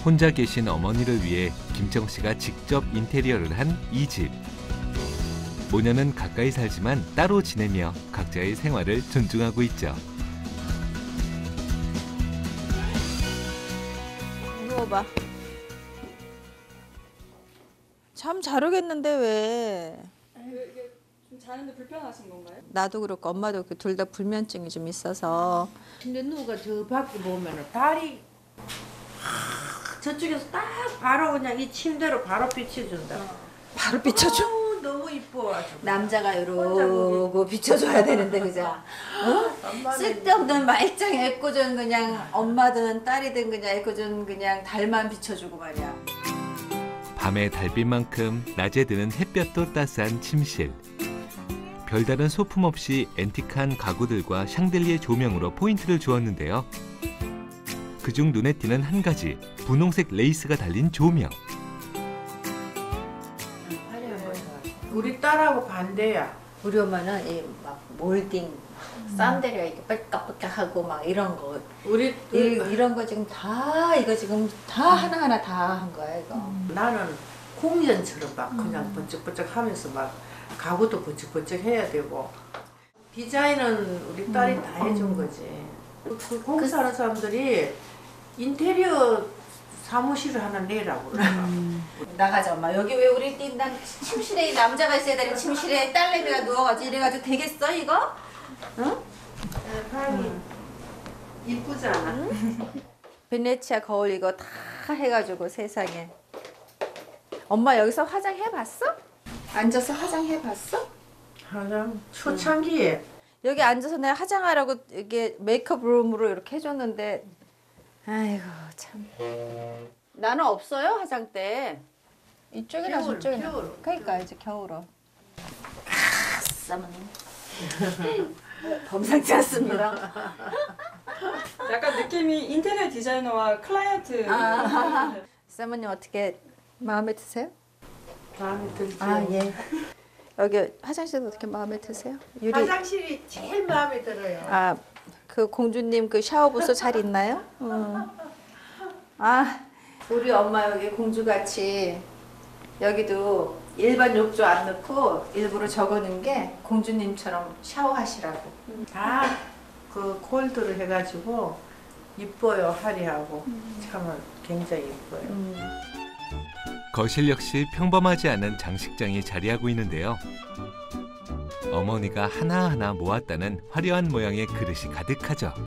혼자 계신 어머니를 위해 김정 씨가 직접 인테리어를 한 이 집. 모녀는 가까이 살지만 따로 지내며 각자의 생활을 존중하고 있죠. 누워봐. 잠 잘 오겠는데 왜? 이게 좀 자는데 불편하신 건가요? 나도 그렇고 엄마도 둘 다 불면증이 좀 있어서. 근데 누가 저 밖에 보면은 달이 저쪽에서 딱 바로 그냥 이 침대로 바로 비춰준다. 바로 비춰줘? 너무 이뻐. 아주. 남자가 이러고 비춰줘야 되는데 그죠? 어? 쓸데없는 말짱 애꿎은 그냥 엄마든 딸이든 그냥 애꿎은 그냥 달만 비춰주고 말이야. 밤의 달빛만큼 낮에 드는 햇볕도 따스한 침실. 별다른 소품 없이 앤틱한 가구들과 샹들리에 조명으로 포인트를 주었는데요. 그중 눈에 띄는 한 가지, 분홍색 레이스가 달린 조명. 우리 딸하고 반대야. 우리 엄마는 이 막 몰딩, 산데리아 이렇게 빽깍빽깍하고 막 이런 거. 우리 이런 거 지금 다 이거 지금 다 하나하나 다 한 거야 이거. 나는 공연처럼 막 그냥 번쩍번쩍 하면서 막 가구도 번쩍번쩍 해야 되고 디자인은 우리 딸이 다 해준 거지. 그 공사하는 사람들이 인테리어 사무실을 하나 내라고 그러더라. 나가자 엄마. 여기 왜 우리 난 침실에 남자가 있어야 되는 침실에 딸내미가 누워가지고 이래가지고 되겠어 이거? 응? 방이 이쁘잖아. 베네치아 거울 이거 다 해가지고 세상에. 엄마 여기서 화장해봤어? 앉아서 화장해봤어? 화장 초창기에 여기 앉아서 내가 화장하라고 이게 메이크업 룸으로 이렇게 해줬는데 아이고 참. 나는 없어요 화장대. 이쪽이나 겨울, 저쪽이나. 겨울. 그러니까 이제 겨울어. 싸면 범상치 않습니다. 약간 느낌이 인테리어 디자이너와 클라이언트. 사모님 어떻게 마음에 드세요? 마음에 들지. 아 예. 여기 화장실도 어떻게 마음에 드세요? 유리. 화장실이 제일 마음에 들어요. 아, 그 공주님 그 샤워 부스 잘 있나요? 아, 우리 엄마 여기 공주같이 여기도 일반 욕조 안 넣고 일부러 적어놓은 게 공주님처럼 샤워하시라고. 다 그 콜드로 해가지고 이뻐요. 화려하고 참 굉장히 이뻐요. 거실 역시 평범하지 않은 장식장이 자리하고 있는데요. 어머니가 하나하나 모았다는 화려한 모양의 그릇이 가득하죠.